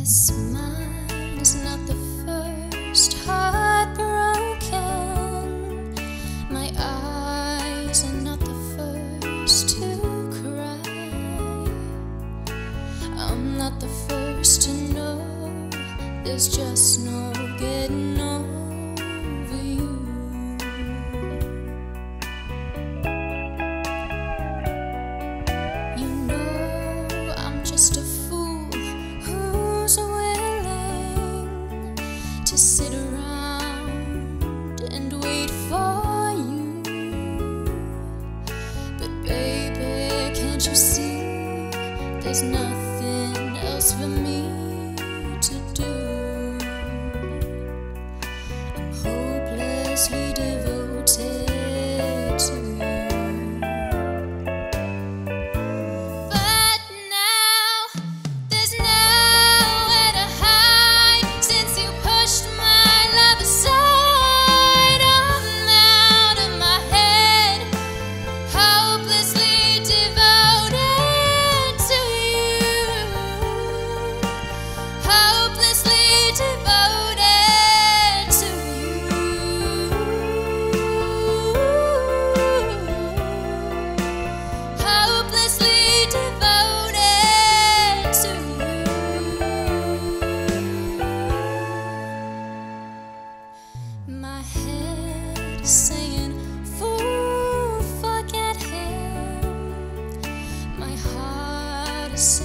Guess mine is not the first heart broken. My eyes are not the first to cry. I'm not the first to know there's just no getting over you. You know I'm just a fool who's willing to sit around and wait for you. But baby, can't you see there's nothing else for me to do? I'm hopelessly devoted to you. My head is saying, fool, forget him. My heart is saying,